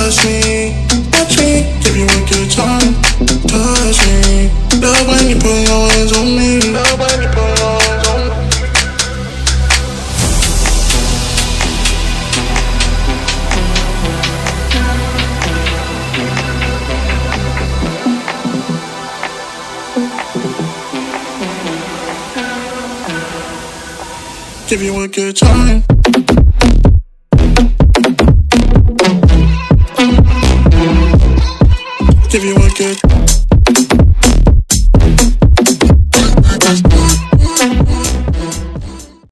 touch me, give you a good time. Touch me, love when you put your hands on me. Love when you put your hands on me. Give you a good time. Give you a good